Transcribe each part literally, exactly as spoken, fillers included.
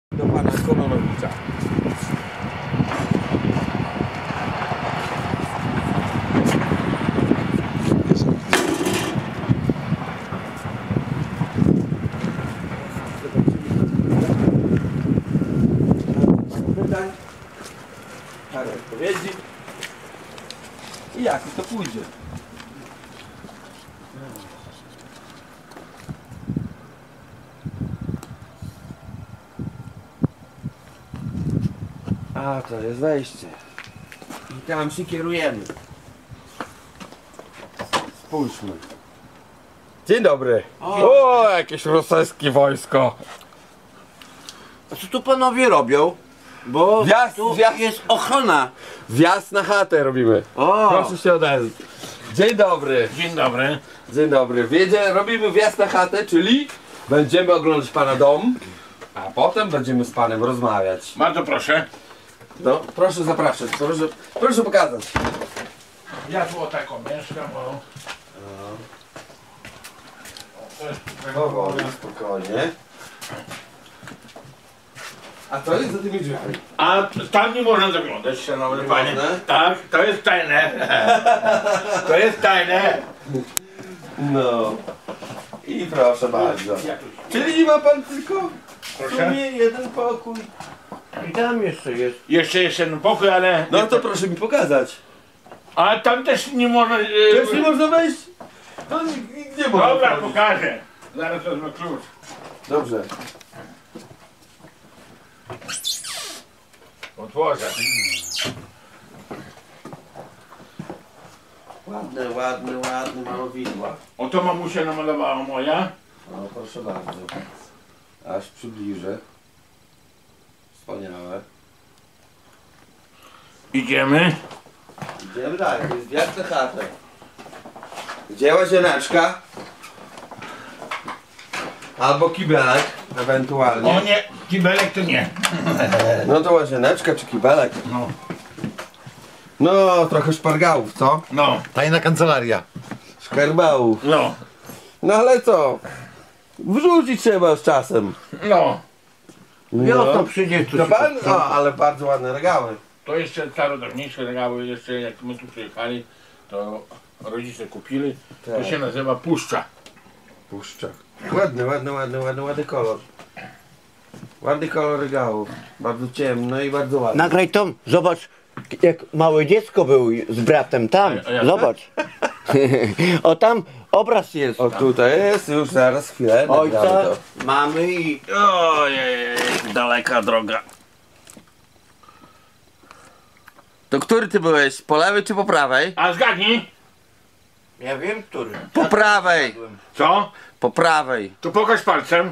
Do pana Kononowicza. Pytań, parę odpowiedzi i jak to pójdzie. A, to jest wejście. I tam się kierujemy. Spójrzmy. Dzień dobry. O, o jakieś rosyjskie wojsko. A co tu panowie robią? Bo Wjazd, tu wjazd. jest ochrona. Wjazd na chatę robimy. O. Proszę się odezwać. Dzień dobry. Dzień dobry. Dzień dobry. Wiedzie, robimy wjazd na chatę, czyli będziemy oglądać pana dom, a potem będziemy z panem rozmawiać. Bardzo proszę. No, proszę zapraszać, proszę, proszę pokazać. Ja tu o taką mieszkam, o. O, to jest Powoli, spokojnie. A co jest za tymi drzwiami? A tam nie można zaglądać, szanowny Nie panie. można? Tak, to jest tajne. To jest tajne. No. I proszę bardzo. Ja tu- Czyli ma pan tylko w Proszę. sumie jeden pokój. I tam jeszcze jest. Jeszcze jest jeden pokój, ale... No to proszę mi pokazać. A tam też nie można... e, Też nie można wejść? To nie, nie można Dobra, wchodzić. pokażę. Zaraz wezmę klucz. Dobrze. Otworzę. Ładne, ładne, ładne malowidła. Oto mamusia namalowała moja. No proszę bardzo. Aż przybliżę. Wspaniałe. Idziemy. Idziemy dalej, to jest wjazd na chatę. Gdzie łazieneczka? Albo kibelek, ewentualnie. O nie, kibelek to nie. No to łazieneczka czy kibelek. No, No, trochę szpargałów, co? no, Tajna kancelaria. Szkarbałów. no, No ale co? Wrzucić trzeba z czasem. no. Wiosna przyjdzie tu. No się pan, posprząta. o, ale bardzo ładne regały. To jeszcze starodawniejsze regały, jeszcze jak my tu przyjechali, to rodzice kupili. To Tak. się nazywa puszcza. Puszcza. Ładny, ładny, ładny, ładny, ładny kolor. Ładny kolor regałów. Bardzo ciemno i bardzo ładny. Nagraj to, zobacz jak małe dziecko był z bratem tam. A- a ja- Zobacz. O tam obraz jest. O tutaj jest, już zaraz chwilę. Ojca, nagramy to. mamy i... Ojej, daleka droga. To który ty byłeś? Po lewej czy po prawej? A zgadnij, Ja wiem który. Po prawej. co? Po prawej. Tu pokaż palcem.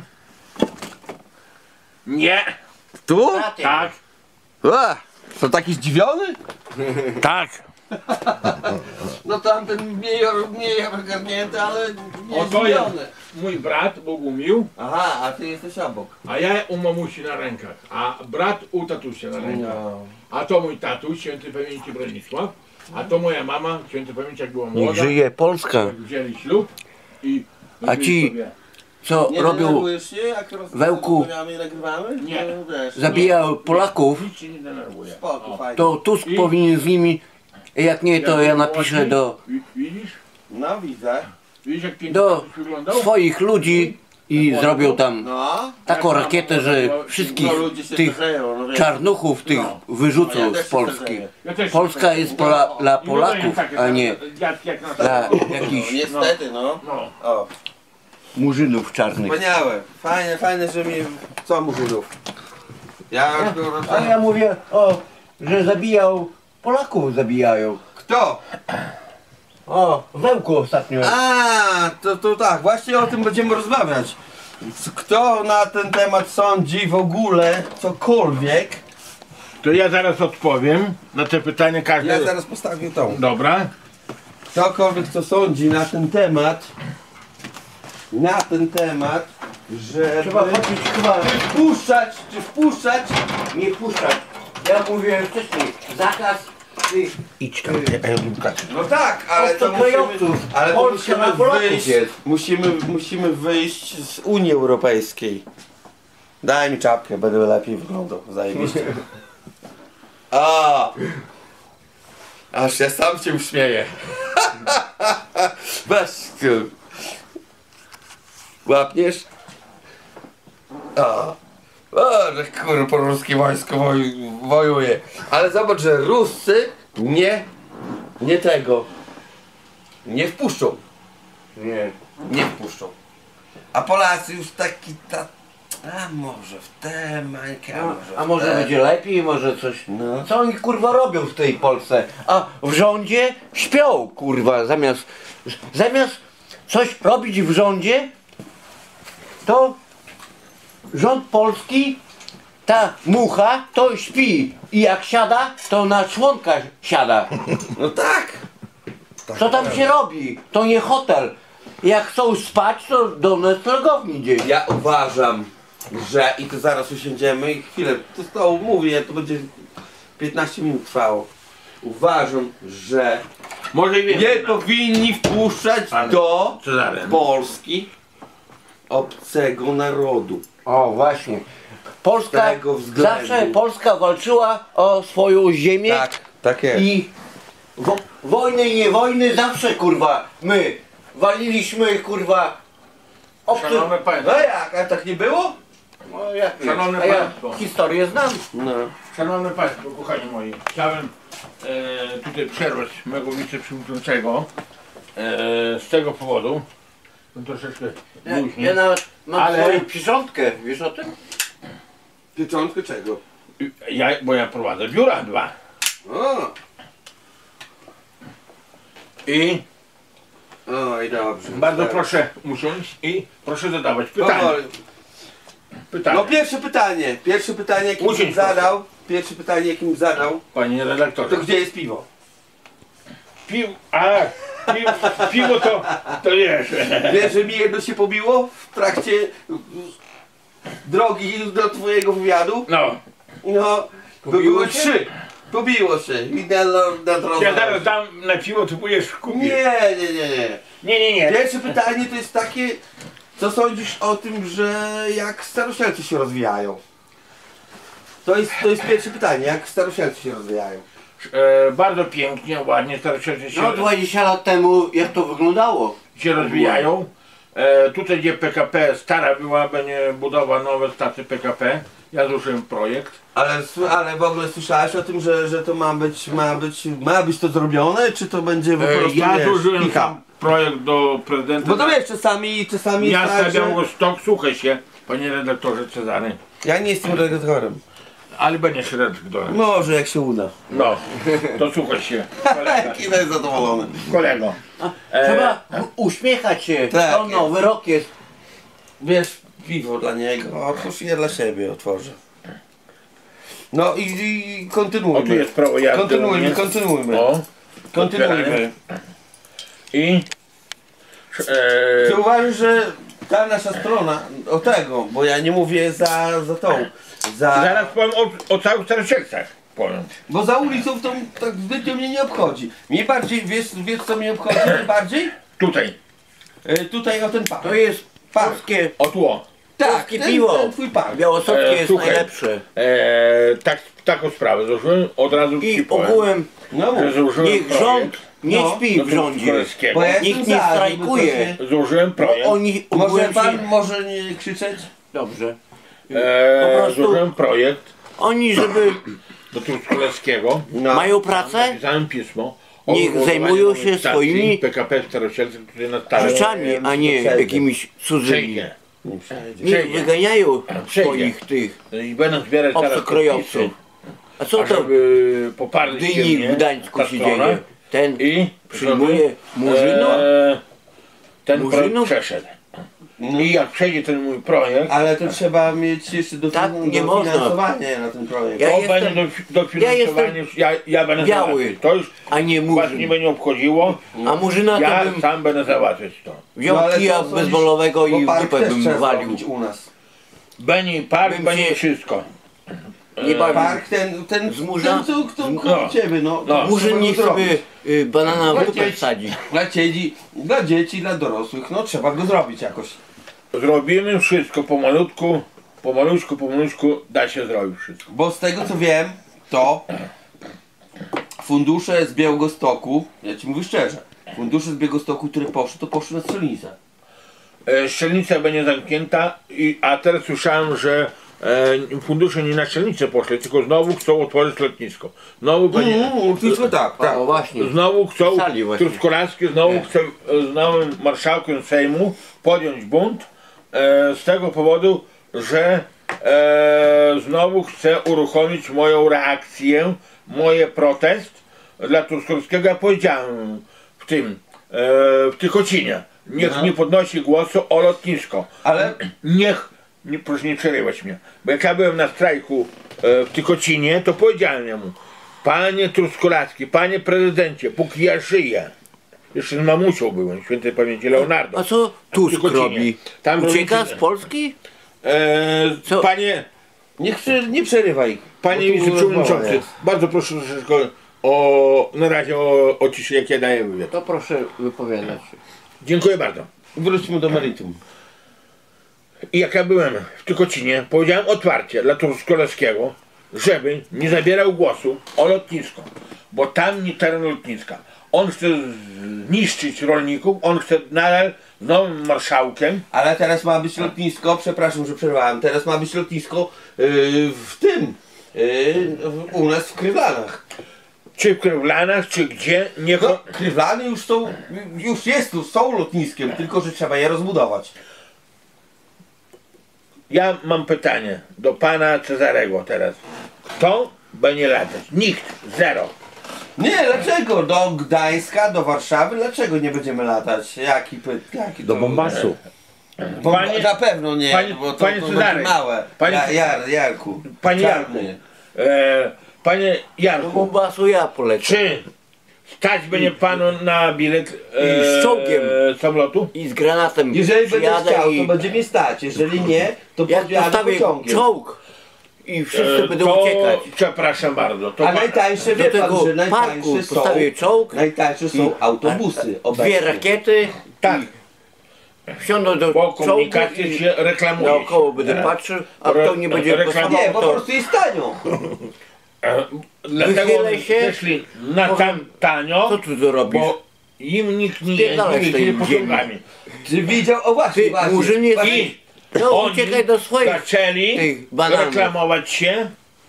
Nie, Tu? Bratem. tak, Ua, to taki zdziwiony? tak. No tamten mniej, mniej ogarnięty, ale nie Oto jest zdziwiony. mój brat Bogumił, Aha, a ty jesteś obok. a ja u mamusi na rękach, a brat u tatusia na rękach. No. A to mój tatuś, święty pamięci Bronisław, a to moja mama, święty pamięci jak była Niech młoda, żyje Polska. jak wzięli ślub i... A ci- sobie- Co Nie robił, denerwujesz się, jak roz- Wełku. rozmawiamy i nagrywamy? Nie. No, wiesz, zabijał Polaków, Nic się nie denerwuje. Spoko, O. fajnie. to Tusk I- powinien z nimi, jak nie to ja napiszę do, Wi- Widzisz? No widzę. Widzisz jak pięknie do tatuś wyglądał? swoich ludzi i zrobił tam No. taką rakietę, że wszystkich No ludzie się tych starzeją, no wiesz. czarnuchów tych No. Ja wyrzucą też z się Polski. starzeję. Ja też- Polska jest pola, dla I mówię im Polaków, takie, a nie jak, jak na dla No, jakichś niestety, no. No. O, murzynów czarnych. wspaniałe. Fajne, fajne, że mi... Co Murzynów? Ja akurat... A ja mówię, o, że zabijał, Polaków zabijają. Kto? O, Wełku ostatnio. A, to, to tak, właśnie o tym będziemy rozmawiać. Kto na ten temat sądzi w ogóle cokolwiek? To ja zaraz odpowiem na te pytania każde. Ja zaraz postawię tą. Dobra. Ktokolwiek co sądzi na ten temat, na ten temat, żeby Trzeba chodzić chyba, wpuszczać, czy wpuszczać, nie puszczać. Ja mówiłem wcześniej, zakaz tych Idź tam. no tak, ale to musimy, obcokrajowców. ale to Polska na musimy Polaków wyjść, jest. musimy, musimy wyjść z Unii Europejskiej. Daj mi czapkę, będę lepiej wyglądał. Zajebiście. O! Aż ja sam się uśmieję. Weź ty. Łapniesz? O! O, że kurwa po ruskie wojsko woj, wojuje. Ale zobacz, że Ruscy nie, nie tego. Nie wpuszczą. Nie. Nie wpuszczą. A Polacy już taki ta... A może w tę mańkę, a A, może a w może tę. będzie lepiej, może coś. No. Co oni kurwa robią w tej Polsce? A w rządzie śpią kurwa, zamiast zamiast coś robić w rządzie, to rząd polski, ta mucha to śpi i jak siada, to na członka siada. No tak. Co tam się robi? To nie hotel. Jak chcą spać, to do noclegowni gdzieś. Ja uważam, że i to zaraz usiądziemy i chwilę, to z tobą mówię, to będzie piętnaście minut trwało. Uważam, że Może i nie więcej. powinni wpuszczać Ale do Cezarem. Polski obcego narodu. O właśnie. Polska Tego względu. zawsze Polska walczyła o swoją ziemię Tak, tak jest. i wo wojny i nie wojny zawsze kurwa my waliliśmy kurwa obcy... Szanowne Państwo, No jak, a tak nie było? No, jak nie? Szanowne A ja Państwo. historię znam. No. Szanowni Państwo, kochani moi, chciałem e, tutaj przerwać mego wiceprzewodniczącego e, z tego powodu, no troszeczkę Ja, luźniej, ja nawet mam Ale- swoją pieczątkę, wiesz o tym? Pieczątkę czego? ja, bo ja prowadzę biura dwa O, i oj dobrze. bardzo Tak. proszę usiąść i proszę zadawać pytania. Powoli. pytania. No pierwsze pytanie, pierwsze pytanie jakim Usiądź, zadał, pierwsze pytanie jakim zadał, Panie redaktorze, to gdzie jest piwo? piw, a, piw, piwo to, to wiesz, Wiesz, że mi jedno się pobiło w trakcie drogi do twojego wywiadu? no, No, Pobiło były się? trzy. Pobiło się. I na, na drodze. ja zaraz dam na piwo, ty pójdziesz kupić. Nie, nie, nie, nie. Nie, nie, nie. Pierwsze pytanie to jest takie, co sądzisz o tym, że jak staroświelcy się rozwijają? To jest, to jest pierwsze pytanie, jak staroświelcy się rozwijają? E, bardzo pięknie, ładnie, starsze się, No dwadzieścia lat temu jak to wyglądało? się rozwijają. E, tutaj gdzie P K P stara była, będzie budowa nowe stacje P K P. Ja złożyłem projekt. Ale, s- ale w ogóle słyszałeś o tym, że, że to ma być, ma być, ma być to zrobione, czy to będzie po E, prostu, ja wiesz, złożyłem kicha? sam projekt do prezydenta Bo to wiesz, czasami, czasami jest miasta tak, że... Białystok. Słuchaj się, panie redaktorze Cezary, Ja nie jestem redaktorem. ale będziesz redaktorem. Może jak się uda. No, to słuchaj się, kolega. Kino jest zadowolony. kolego. E, Trzeba u- uśmiechać się. Tak. To nowy rok jest. Wiesz, piwo dla niego, otwórz je dla siebie, otworzę. No i, i kontynuujmy. O, tu jest prawo jazdy. Kontynuujmy, jest. kontynuujmy. O, Kontynuujmy. i e, Czy uważasz, że ta nasza strona, o tego, bo ja nie mówię za, za tą, za... zaraz powiem o, o całych Staroświelcach. Powiem. Bo za ulicą to tak zbytnio mnie nie obchodzi. Mnie bardziej, wiesz, wiesz co mnie obchodzi najbardziej? Tutaj, E, tutaj o ten park. To jest Park. polskie, o tło. Tak, polskie ten, piwo. ten twój park. Białostockie E, jest słuchaj. najlepsze. E, tak, taką sprawę złożyłem, od razu ci I powiem, ogółem No mów. że złożyłem niech projekt rząd nie No, śpi do w rządzie. Królewskiego. Bo ja Nikt jestem nie za, żeby strajkuje. to się- Złożyłem projekt, Oni Może ogółem pan się... może nie krzyczeć? Dobrze. e, po prostu- złożyłem projekt Oni żeby do Królewskiego. No. mają pracę, Napisałem pismo. o Niech wybudowaniu zajmują nowej się stacji swoimi P K P w Staroświelcu, które na stałe rzeczami, a nie przejdzie. jakimiś cudzymi. przejdzie. Nie przejdzie. Niech przejdzie. wyganiają Przejdzie. swoich tych I będą zbierać teraz obcokrajowców. podpisy, A co a to żeby poparli w Gdyni silnie w Gdańsku ta się strona dzieje? Ten i przyjmuje żeby, Murzyno? e, ten projekt Murzynów? przeszedł. No. I jak przejdzie ten mój projekt, Ale to trzeba mieć jeszcze do, Tak, nie można. dofinansowanie na ten projekt. Ja to jestem- będzie do, dofinansowanie, ja, ja, będę biały, załatwiać. To już a nie was nie Murzyn. będzie obchodziło. A Murzyna Ja to bym sam będę załatwiać to. wziął No, ale kija co sądzisz? bezbolowego Bo i w park dupę też bym trzeba walił. zrobić u nas. Będzie park, Bym będzie się- wszystko. Nie bawił. Park ten, ten, Z murza? ten co, kto No. koło ciebie, no. No. Murzyn niech Trzeba go sobie zrobić. y, banana w dupę Lecieć. wsadzi. Dla dzieci, dla dzieci, dla dorosłych, no trzeba go zrobić jakoś. Zrobimy wszystko pomalutku, Pomaluczku, pomaluczku da się zrobić wszystko. Bo z tego co wiem, to fundusze z Białegostoku, ja ci mówię szczerze, fundusze z Białegostoku, które poszły, to poszły na strzelnicę. E, Strzelnica będzie zamknięta, i, a teraz słyszałem, że e, fundusze nie na strzelnicę poszły, tylko znowu chcą otworzyć lotnisko. Znowu będzie, Mm, lotnisko tak, tak. O właśnie. znowu chcą, Sali właśnie. Truskolaski znowu chce e, z nowym marszałkiem Sejmu podjąć bunt e, z tego powodu, że e, znowu chce uruchomić moją reakcję, moje protest dla Truskolskiego. Ja powiedziałem w tym, e, w Tychocinie, niech No. nie podnosi głosu o lotnisko. Ale Niech, nie, proszę nie przerywać mnie, bo jak ja byłem na strajku e, w Tychocinie, to powiedziałem mu: panie Truskolacki, panie prezydencie, póki ja żyję, jeszcze z mamusią byłem, świętej pamięci Leonardo. A co Tusk Tylko ci nie. robi? Tam Ucieka robicie- z Polski? E, Co? panie, niech przy, nie przerywaj. panie bo tu rozmowa wiceprzewodniczący, jest. bardzo proszę troszeczkę o, na razie o, o ciszy, jak ja daję wywiad. To proszę wypowiadać się. Dziękuję bardzo. Wróćmy do meritum. I jak ja byłem w Tychocinie, powiedziałem otwarcie dla Truskolewskiego, żeby nie zabierał głosu o lotnisko, bo tam nie teren lotniska. On chce zniszczyć rolników, on chce nadal z nowym marszałkiem. Ale teraz ma być lotnisko, przepraszam, że przerwałem, teraz ma być lotnisko yy, w tym, yy, u nas w Krywlanach. Czy w Krywlanach, czy gdzie, niech on... No, Krywlany już są, już jest tu, są lotniskiem, tylko że trzeba je rozbudować. Ja mam pytanie do pana Cezarego teraz. Kto będzie latać? Nikt. Zero. Nie, dlaczego? Do Gdańska, do Warszawy, dlaczego nie będziemy latać? Jaki py... Jaki Do to- Bombasu. Bo, Panie- na pewno nie, panie- bo to, panie to Cezary, będzie małe. panie- Ja, Jar, Jarku. Panie Jarku, Czarny. e, panie Do Jarku, Bombasu ja polecę. czy stać będzie panu na bilet e, i z czołgiem. samolotu? I z granatem Jeżeli będę przyjadę chciał, i to będzie mnie stać. Jeżeli nie, to jak podjadę postawię pociągiem. czołg i wszyscy E, będą to uciekać. przepraszam bardzo. To A pan- najtańsze, Do wie pan, tego że parku najtańsze są, postawię czołg, najtańsze są i- autobusy dwie obecnie. rakiety, tak, wsiądą do bo czołgu komunikację i się reklamuje. naokoło będę patrzył, a Re- kto nie będzie reklam- pasował, Nie, po to prostu jest tanio. E, Dlatego Wychylę się, zeszli na powiem, tam tanio, co ty tu robisz? bo im nikt nie Spierdalaj jeździ z tej pociągami. Czy widział? O właśnie, Ty, właśnie. Murzynie, Właśnie- I no oni uciekaj do swoich zaczęli tych bananów. reklamować się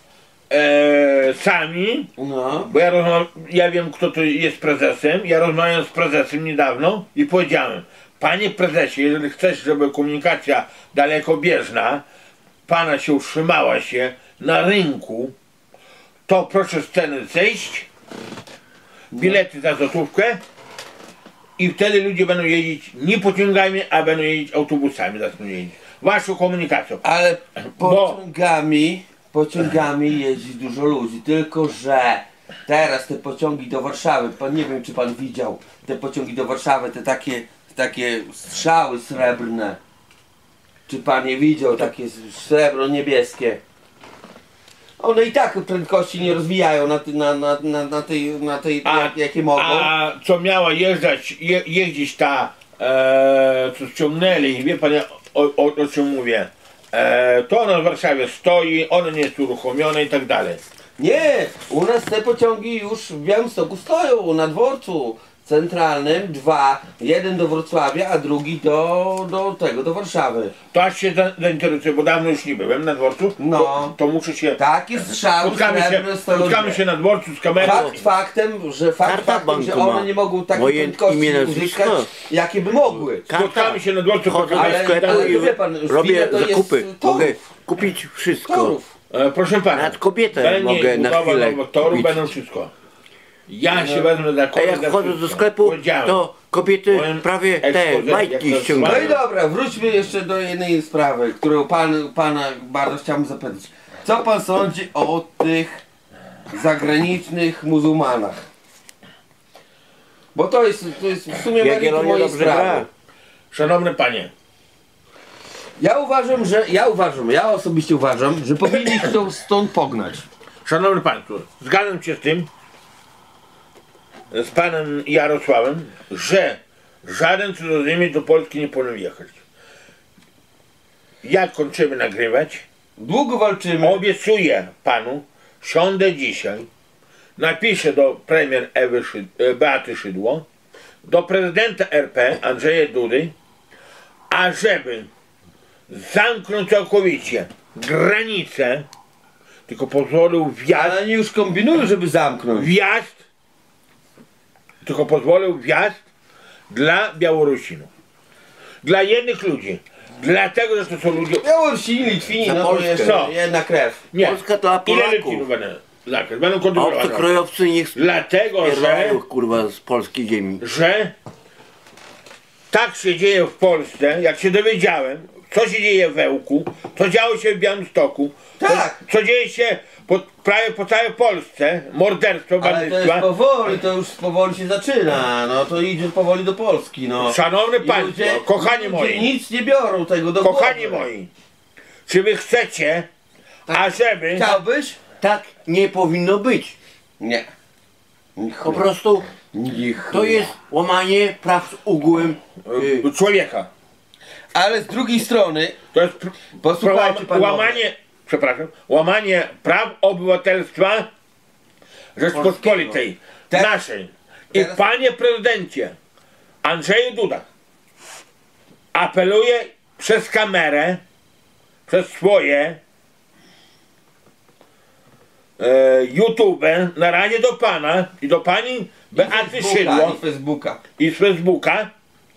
e, sami, No. bo ja, rozmawia, ja wiem, kto tu jest prezesem. Ja rozmawiałem z prezesem niedawno i powiedziałem: panie prezesie, jeżeli chcesz, żeby komunikacja dalekobieżna pana się utrzymała się na rynku, to proszę z ceny zejść, bilety za złotówkę, i wtedy ludzie będą jeździć nie pociągami, a będą jeździć autobusami, zaczną jeździć. Waszą komunikacją. Ale Bo- pociągami, pociągami jeździ dużo ludzi, tylko że teraz te pociągi do Warszawy, pan nie wiem czy pan widział, te pociągi do Warszawy, te takie, takie strzały srebrne. Czy pan nie widział, takie srebro-niebieskie? One i tak prędkości nie rozwijają na, ty, na, na, na, na tej, na tej A- jak, jakie mogą. A co miała jeżdżać, je, jeździć ta, e, co ściągnęli, wie pan o, o, o czym mówię, e, to ona w Warszawie stoi, ona nie jest uruchomiona i tak dalej. Nie, u nas te pociągi już w Białymstoku stoją na dworcu centralnym, dwa, jeden do Wrocławia, a drugi do, do tego, do Warszawy. To aż się za- zainteresuję, bo dawno już nie byłem na dworcu, No. to, to muszę się, Takie strzały spotkamy się, srebrne stoją. spotkamy się na dworcu z kamerą. Fakt faktem, że fakt Karta faktem, że banku ma. one nie mogą takiej Moje prędkości imię, nazwisko. uzyskać, jakie by mogły. Spotkamy się na dworcu, Chodzę do pokażę, Ale- sklepu ale to wie i pan, robię wina to jest zakupy. torów. Mogę kupić wszystko. Torów. e, proszę pana, Nawet kobietę będzie mogę na budowa chwilę nowego toru, kupić. będą wszystko. Ja się wezmę za A kolę, jak za wchodzę do wszystko. sklepu, Powiedziałem. to kobiety Moim prawie te ekspozycji, majtki jak to ściągają. No i dobra, wróćmy jeszcze do jednej sprawy, którą pan, pana bardzo chciałbym zapytać. Co pan sądzi o tych zagranicznych muzułmanach? Bo to jest, to jest w sumie meritum Jagiellonia mojej dobrze sprawy. gra. Szanowny panie, Ja uważam, że, ja uważam, ja osobiście uważam, że powinni to stąd pognać. szanowny państwo, zgadzam się z tym, z panem Jarosławem, że żaden cudzoziemiec do Polski nie powinien jechać. jak kończymy nagrywać, Długo walczymy. obiecuję panu, siądę dzisiaj, napiszę do premier Ewy Szyd Beaty Szydło, do prezydenta R P Andrzeja Dudy, ażeby zamknąć całkowicie granicę, tylko pozwolił wjazd, Ale oni już kombinują, żeby zamknąć. wjazd, tylko pozwolił wjazd dla Białorusinów, dla jednych ludzi, dlatego, że to są ludzie. Białorusini, Litwini, Za no to Polskę. jest Co? jedna krew. Nie, Polska dla ile Polaków. Litwinów będą zakaz, będą A kontrolować. obcokrajowcy niech Dlatego, że, spierają, kurwa, z polskiej ziemi. że tak się dzieje w Polsce, jak się dowiedziałem, co się dzieje w Ełku, co działo się w Białymstoku, Tak. co, co dzieje się po, prawie po całej Polsce, morderstwo, Ale to jest bandytstwa. powoli, to już powoli się zaczyna. No to idzie powoli do Polski, no. Szanowny I Państwo, ludzie- kochani ludzie moi, nic nie biorą tego do kochani głowy. moi, czy wy chcecie, ażeby Chciałbyś? Tak nie powinno być. Nie. Po prostu Niech. to jest łamanie praw z ugółem. Y, y, człowieka, Ale z drugiej strony, to jest pr- posłuchajcie łam- panowie. łamanie, przepraszam, łamanie praw obywatelstwa Rzeczpospolitej Te- naszej. I teraz- panie prezydencie Andrzeju Duda, apeluję przez kamerę, przez swoje e, YouTube na razie do pana i do pani Beaty Facebooka, Szydło i Facebooka. i z Facebooka,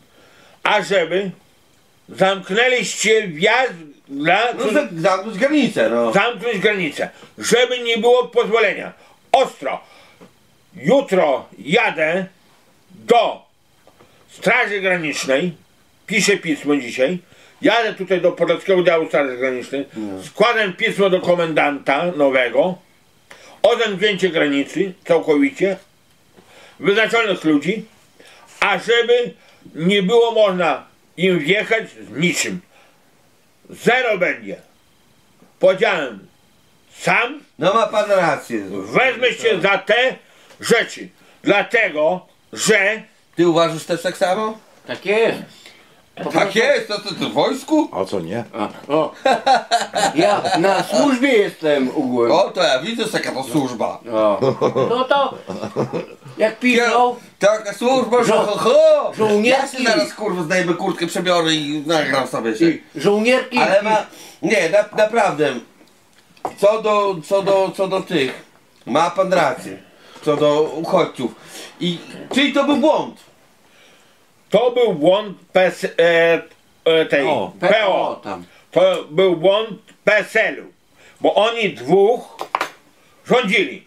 ażeby zamknęliście wjazd dla No za- zamknąć granicę, no. zamknąć granicę, żeby nie było pozwolenia. Ostro. Jutro jadę do Straży Granicznej, piszę pismo dzisiaj, jadę tutaj do Podlaskiego Działu Straży Granicznej, składam pismo do komendanta nowego o zamknięcie granicy całkowicie, wyznaczonych ludzi, ażeby nie było można im wjechać z niczym. Zero będzie. Powiedziałem, sam No ma pan rację. wezmę się za te rzeczy. Dlatego, że Ty uważasz też tak samo? tak jest. Po Tak prostu- jest, to, to, to w wojsku? A co nie? A, o. Ja na służbie jestem ugółem. O, to ja widzę, jaka to służba. O. No to jak piszą, Taka służba, że Żo- ho, ho. żołnierski. Ja się zaraz kurwa zdejmę kurtkę, przebiorę i nagram sobie się. i żołnierki Ale ma, nie, na, naprawdę, co do, co do, co do tych, ma pan rację, co do uchodźców. I czyli to był błąd? to był błąd P S, e, e, tej o, P P O O. tam. To był błąd P S L u. Bo oni dwóch rządzili.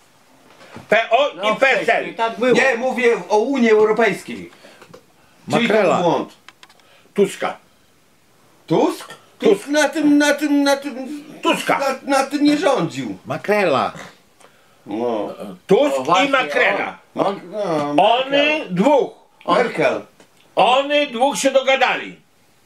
P O No, i P S L. wcześniej tak było. Nie, mówię o Unii Europejskiej. Czyli to był Makrela. błąd. Tuska. Tusk? Tusk na tym, na tym, na tym, Tuska. na, na tym nie rządził. Makrela. No. Tusk O, właśnie, i Makrela. On, No, Oni dwóch. Merkel. Oni dwóch się dogadali.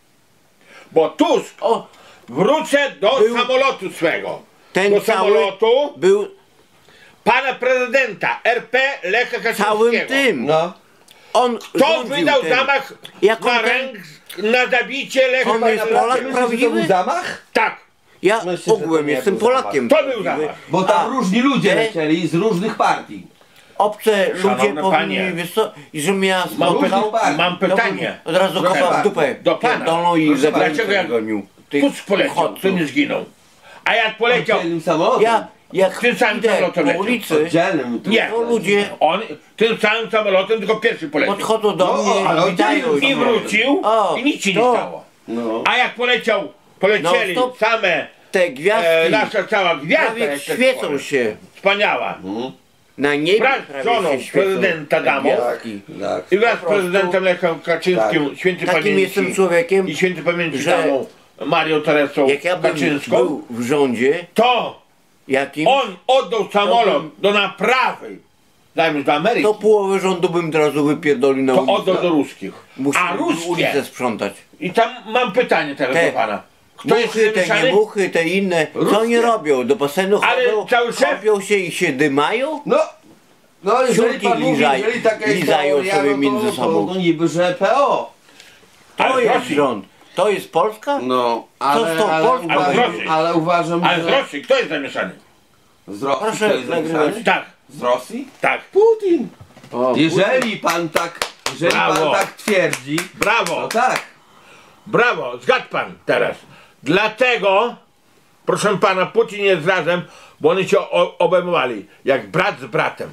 Bo Tusk, o, wrócę do Był- samolotu swego. ten Do cały samolotu był pana prezydenta R P Lecha Kaczyńskiego. całym tym. No. On To rządził wydał ten. zamach Jak on na ten- ręk na zabicie Lecha On jest Kaczyńskiego. Polak Myślisz, że to prawdziwy? był zamach? Tak, Ja Myślę, że to ogółem nie jestem był Polakiem. to był zamach. Bo tam A, różni ludzie te- lecieli z różnych partii. Obce Szanowne ludzie powinni, panie, wiesz co, i żebym ja Mam, spotkał, pyta mam pytanie. od razu Proszę kopał w bardzo. dupę Do pana. pierdolną i Proszę za bardzo. Dlaczego jak gonił. Tych Tusk poleciał, uchodźców. to nie zginął. A jak poleciał Oddzielnym samolotem. Ja, jak Tym samym idę samolotem po leciał. ulicy, Oddzielnym. tu- Nie. to ludzie On tym samym samolotem tylko pierwszy poleciał. podchodzą do No, mnie ale i witają oddzielnym I się. wrócił O, i nic się nie to- stało. No. A jak poleciał, polecieli No, stop. same Te gwiazdki e, nasza cała gwiazda prawie jest tak świecą powiem. się. Wspaniała. Mhm. Na niebie Wraz z prawie żoną się świecą prezydenta te damą. gwiazdki. Tak. I wraz z Po prostu- prezydentem Lechem Kaczyńskim, święty Takim pamięci jestem człowiekiem, i święty pamięci że damą Marią Teresą jak ja bym Kaczyńską, był w rządzie to jakim, on oddał samolot bym- do naprawy, dajmy do Ameryki, to połowę rządu bym od razu wypierdolił na to ulicę. oddał do ruskich. Musi A ruskie, ulicę sprzątać. i tam mam pytanie teraz Te do pana. Kto jest muchy, te nie zamieszany? muchy, te inne, co Ruskie. oni robią? Do basenu Ale chodzą, cały szef- kopią się i się dymają? No. No jeżeli Ciurki pan mówi, lizają- jeżeli taka jest lizają teoria, sobie no to, między to, sobą. to niby, że P O. To Ale jest prosi. rząd. To jest Polska? No, ale, z tą ale, Polską uważam, będzie? ale uważam, Ale z że... Rosji, kto jest zamieszany? Z Rosji Proszę kto jest nagrywać. zamieszany? Tak, Z Rosji? tak. Putin. O, Jeżeli pan tak, jeżeli Brawo. pan tak twierdzi, Brawo, no tak. brawo, zgadł pan teraz. Dlatego, proszę pana, Putin jest razem, bo oni się o- obejmowali, jak brat z bratem.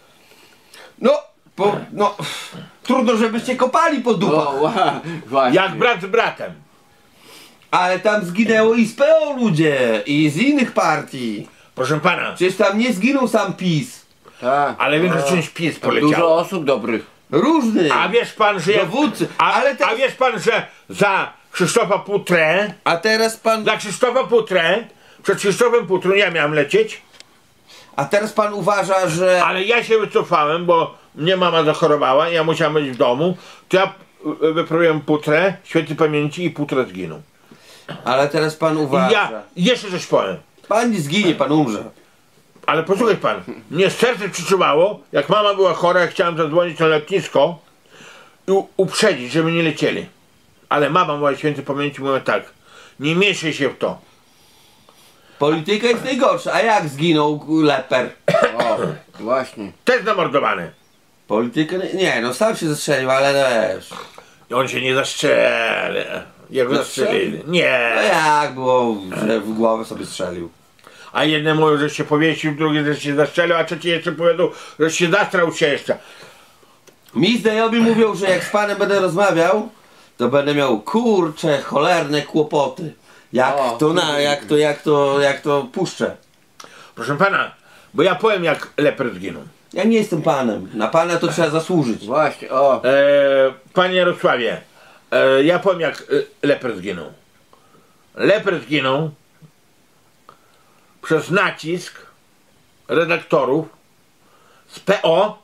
No, bo, no, trudno, żebyście kopali po dupach. o, ła, właśnie. Jak brat z bratem. Ale tam zginęło i z P O ludzie, i z innych partii. Proszę pana, Przecież tam nie zginął sam PiS. Tak. ale większa część PiS Tam dużo poleciało. osób dobrych. Różny. A wiesz pan, że... Dowódcy. A, Ale te- a wiesz pan, że za Krzysztofa Putrę, A teraz pan, za Krzysztofa Putrę, przed Krzysztofem Putrą ja miałem lecieć, a teraz pan uważa, że... ale ja się wycofałem, bo mnie mama zachorowała i ja musiałem być w domu, to ja y, wyprawiłem Putrę, świętej pamięci i Putrę zginął. Ale teraz pan I uważa. ja jeszcze coś powiem. Pan nie zginie, pan umrze. Ale posłuchaj pan, mnie serce przyczuwało, jak mama była chora, ja chciałem zadzwonić na lotnisko i u- uprzedzić, żeby nie lecieli. Ale mama moja świętej pamięci mówiła tak, nie mieszaj się w to. Polityka jest najgorsza. A jak zginął Leper? O, właśnie. Też zamordowany. Polityka... nie- Nie, no sam się zastrzelił, ale no wiesz. I on się nie zastrzeli. Jego zastrzelili. No Nie. jak było, że w głowę sobie strzelił? A jedne mówią, że się powiesił, drugie, że się zastrzelił, a trzeci jeszcze powiedzą, że się zastrał się jeszcze. Mi znajomi mówią, że jak z panem będę rozmawiał, to będę miał kurcze, cholerne kłopoty. Jak O, to na, jak to, jak to, jak to puszczę. Proszę pana, bo ja powiem, jak Leper zginął. Ja nie jestem panem. Na pana to trzeba zasłużyć. Właśnie, o. E, panie Jarosławie, e, ja powiem, jak e, Leper zginął. Leper zginął przez nacisk redaktorów z P O,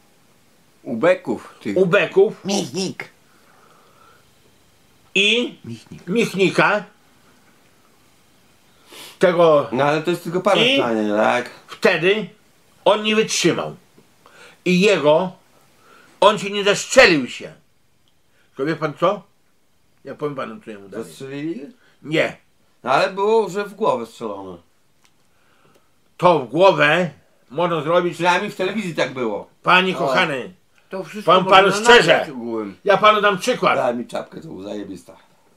Ubeków tych. ubeków Michnik. i Michnika, tego. No ale to jest tylko pana I- zdanie, tak? Wtedy on nie wytrzymał. I jego, on się nie zastrzelił się. To wie pan co? Ja powiem panu, co jemu dali. Zastrzelili? Nie. No ale było, że w głowę strzelone. To w głowę można zrobić. Przynajmniej w telewizji tak było. Panie kochany, To wszystko Pan panu można szczerze. nagrać ogółem. ja panu dam przykład. Daj mi czapkę, to był zajebista.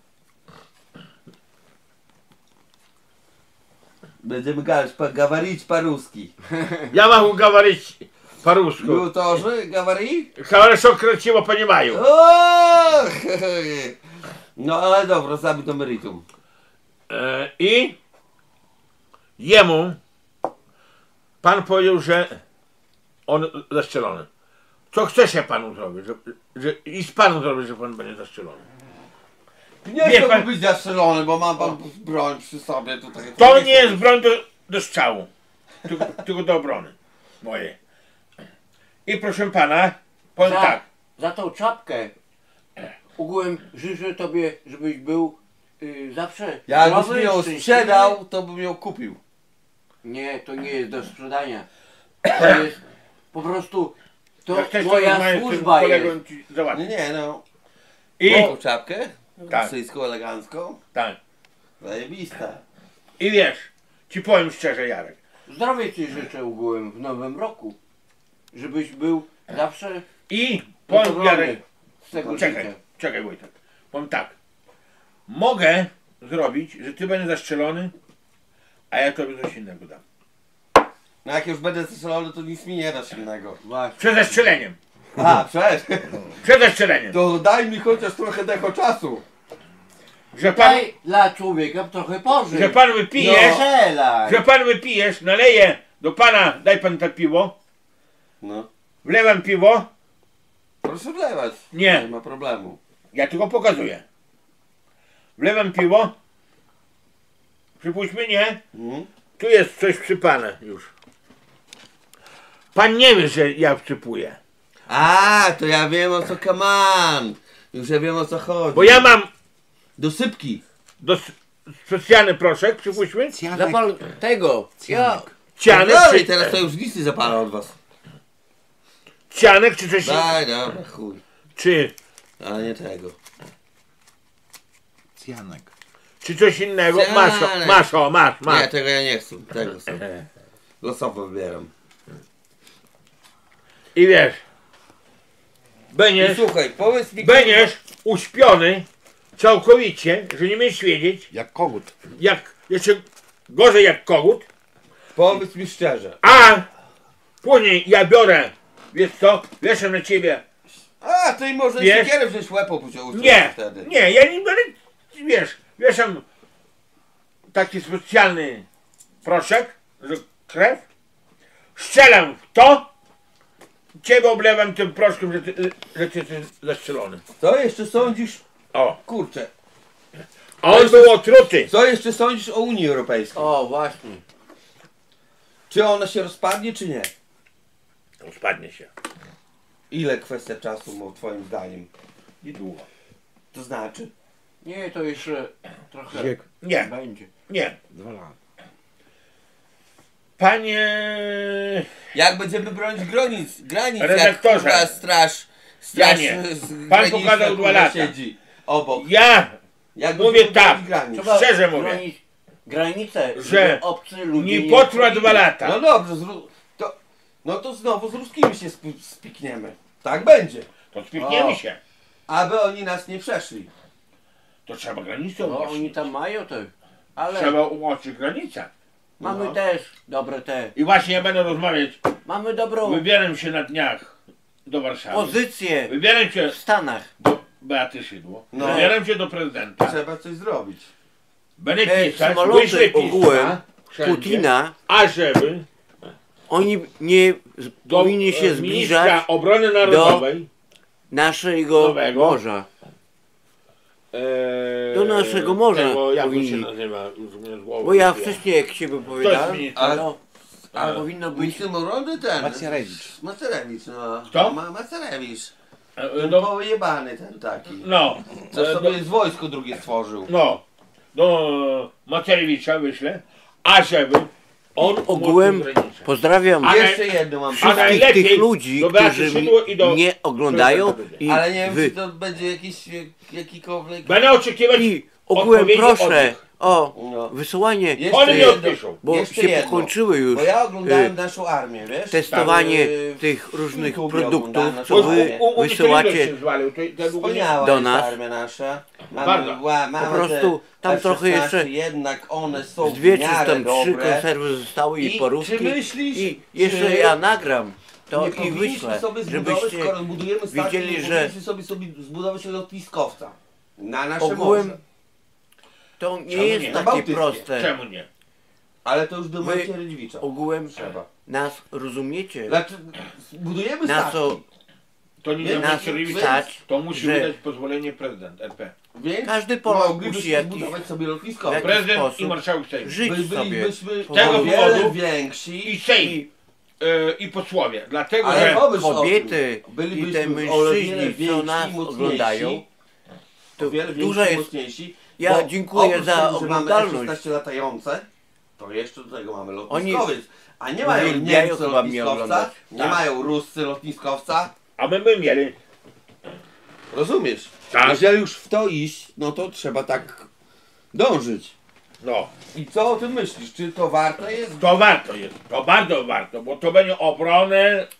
Będziemy gadać, pa, gawarić paruski. Ja mam gawarić po rusku. Był to, że gawari? Хорошо, красиво понимаю. O! No ale dobra, zabij do meritum. E, I jemu pan powiedział, że on zastrzelony. Co chce się panu zrobić? Że, że, I z panu zrobić, że pan będzie zastrzelony. Nie Wie chcę pan- być zastrzelony, bo mam pan broń przy sobie tutaj. To nie jest broń do, do strzału, tylko, tylko do obrony mojej. I proszę pana, powiem Za, tak, za tą czapkę ogółem życzę tobie, żebyś był y, zawsze Jakbyś zdrowy, mi ją szczęśliwy. sprzedał, to bym ją kupił. Nie, to nie jest do sprzedania. To jest po prostu, to jak chcesz, to moja rozmawiaj z tym służba jest. kolegą ci Nie, załatwi. nie, no. I, Taką czapkę, Tak. rosyjską, elegancką, tak. zajebista. I wiesz, ci powiem szczerze, Jarek, Zdrowie ci życzę ogółem w nowym roku. Żebyś był zawsze i powiem zadowolony Jarek, z tego czekaj, życia. czekaj Wojtek, powiem tak, mogę zrobić, że ty będziesz zastrzelony, a ja tobie coś innego dam. No jak już będę zastrzelony, to nic mi nie dasz innego. Właśnie. Przed zastrzeleniem, A, przecież. przed zastrzeleniem, To daj mi chociaż trochę tego czasu. że pan, Daj dla człowieka trochę pożyć. że pan Nie wypijesz, strzelaj. że pan wypijesz, naleję do pana, daj pan to piwo, No. wlewam piwo, Proszę wlewać. Nie. Nie ma problemu. ja tylko pokazuję. Wlewam piwo, przypuśćmy nie, Mhm. tu jest coś wsypane już. Pan nie wie, że ja wsypuję, A, to ja wiem o co kaman. Już ja wiem o co chodzi. bo ja mam Dosypki. do, specjalny proszek, przypuśćmy, Zapal tego. Ja. cianek, Dalej, czy, teraz to już listy zapala od was. cianek czy coś, Daj, dobra, chuj. czy Ale nie tego. Cyjanek. Czy coś innego? Cyjanek. Masz, o, masz, o, masz, masz. Nie, tego ja nie chcę. Tego sobie. Losowo wybieram. I wiesz, I będziesz, słuchaj, powiedz mi... będziesz uśpiony całkowicie, że nie będziesz wiedzieć, Jak kogut. jak, jeszcze gorzej jak kogut, Powiedz mi szczerze. a później ja biorę, wiesz co, wieszam na ciebie. A, to i może Wiesz? siekierę wziąć łeb opuścił Nie, wtedy. nie, ja nie będę, wiesz, wieszam taki specjalny proszek, że krew, strzelam w to, ciebie oblewam tym proszkiem, że ty, że ty jesteś zastrzelony. Co jeszcze sądzisz? O, Kurczę. a on był otruty. Co jeszcze sądzisz o Unii Europejskiej? O, właśnie. Czy ona się rozpadnie, czy nie? Spadnie się. Ile kwestia czasu, mo- twoim zdaniem? Niedługo. To znaczy? Nie, to jeszcze trochę Wiek. Nie, będzie. nie. Dwa lata. Panie... Jak będziemy bronić granic, granic Redaktorze. jak kurwa straż, straż Ja nie. z Pan graniczna, pokazał kurwa, dwa lata. siedzi obok. Ja Jak mówię będziemy tak. bronić granic? Trzeba Szczerze mówię. bronić granice, Że żeby obcy ludzie nie potrwa wchodzili. dwa lata. No dobrze, z, Ru- to, no to znowu z ruskimi się sp- spikniemy. Tak będzie. To spikniemy O. się. Aby oni nas nie przeszli. To trzeba granicę No umoczyć. oni tam mają to, ale Trzeba umoczyć granicę. mamy No. też dobre te, I właśnie ja będę rozmawiać. mamy dobrą Wybieram się na dniach do Warszawy. pozycję Wybieram się w Stanach. do Beaty Szydło. No. Wybieram się do prezydenta. Trzeba coś zrobić. Będę Te pisać, samoloty wyślę pisma ogółem wszędzie, Putina, ażeby oni nie z- do powinni się e, zbliżać ministra obrony narodowej naszego Nowego. morza. e, Do naszego morza tego, jak to się powinni. nazywa? Już mnie z głowy Bo ja wybiło. wcześniej jak się wypowiadałem, minister? no, A powinno być minister obrony ten. Macierewicz. Macierewicz, no. Kto? Ma, Macierewicz. E, Ten do, pojebany ten taki. no, Co e, sobie do, z wojsko drugie stworzył. no, do Macierewicza wyślę, ażeby on ogółem umocnił granicę. pozdrawiam A- Jeszcze jedno mam. a wszystkich najlepiej tych ludzi, do Beaty którzy Szydło i do mnie oglądają prezydenta i, Ale nie wiem, wy, czy to będzie jakiś jak- jakikolwiek... Będę oczekiwać i ogółem odpowiedzi od proszę nich. o No. wysyłanie, Jeszcze Oni mi jedno. odpiszą. bo jeszcze się jedno. pokończyły już Bo ja oglądałem y, naszą armię, wiesz? testowanie Y, tych różnych YouTube produktów, oglądałem co naszą U- wy u- u- u wysyłacie. Wiktorina się zwalił, to- to długo nie- Wspaniała do jest nas. armia nasza. Mamy, Bardzo. ła- mamy Po prostu te tam F trochę szesnaście, jeszcze jednak one są Z dwie w czy miarę tam trzy dobre. konserwy zostały i I porówki. czy myślisz, I jeszcze czy ja nagram to nie i powinniśmy wyślę, sobie zbudować, żebyście skoro budujemy statki, widzieli, nie że powinniśmy sobie, sobie zbudować lotniskowca na nasze ogółem morze. to nie Czemu jest nie? Na takie Bałtyckie. proste. Czemu nie? Ale to już do Wy- Macierewicza. Ogółem Trzeba. nas rozumiecie, Znaczy, budujemy na statki, co To nie Więc- na nas Macierewicza. stać, To musi że wydać pozwolenie prezydent R P. więc każdy Polak moglibyśmy musi jakiś- zbudować sobie w lotniskowiec. jakiś Prezydent sposób i marszałek Sejmu. żyć By, sobie. bylibyśmy Tego o wiele powodu- więksi. I Sejm. e, I posłowie. Dlatego, Ale że pomyśl o kobiety tym, i bylibyśmy te o wiele mężczyźni, co więksi, nas mocniejsi, oglądają, o wiele więksi, duża jest- mocniejsi. ja bo dziękuję oprócz za tego, że mamy oglądalność. F szesnaście latające, to jeszcze do tego mamy lotniskowiec. A nie mają uwielbiają Niemcy chyba mnie lotniskowca, oglądać. nie Tak. mają Ruscy lotniskowca. a my by mieli. Rozumiesz? Tak. Jeżeli już w to iść, no to trzeba tak dążyć. No. I co o tym myślisz? Czy to warto jest? To warto jest. To bardzo warto, bo to będzie obronę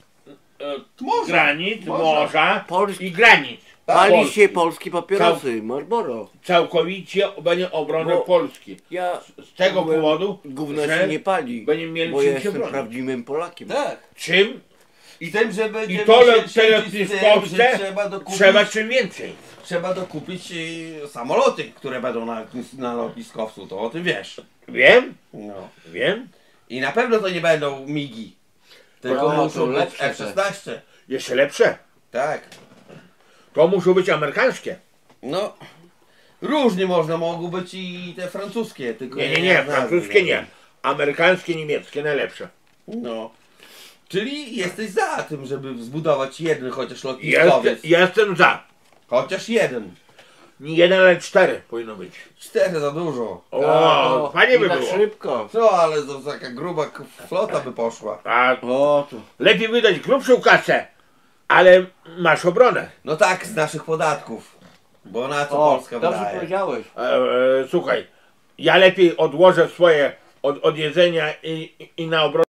e, Morza. granic, Morza. morza Polski. i granic. Pali Polski. się polskie papierosy, Marlboro. Całkowicie będzie obronę Bo- Polski. Ja Z tego ogółem powodu, gówno że się nie pali, będziemy mieli bo czym ja się jestem bronić. prawdziwym Polakiem. Tak. Czym I tym, że będziemy i to le- się te siedzieć z tym, lotniskowce że trzeba dokupić, trzeba czym więcej. trzeba dokupić y, samoloty, które będą na, na lotniskowcu, to o tym wiesz. Wiem, No. wiem. I na pewno to nie będą migi. Tylko No, to muszą być lepsze F szesnaście. Jeszcze lepsze. Tak. To muszą być amerykańskie. No. Różnie można, mogą być i te francuskie, tylko Nie, nie, ja nie, nazwy francuskie nie. wiem. Amerykańskie, niemieckie najlepsze. No. Czyli jesteś za tym, żeby zbudować jeden chociaż Jestem, lotniskowiec. jestem za. Chociaż jeden. Nie jeden, ale cztery powinno być. Cztery za dużo. O, fajnie by nie tak było. szybko. No ale to taka gruba k- flota by poszła. A O, to. lepiej wydać grubszą kasę, ale masz obronę. No tak, z naszych podatków. Bo na co O, Polska dobrze wydaje? powiedziałeś. E, e, słuchaj, ja lepiej odłożę swoje od, od jedzenia i, i na obronie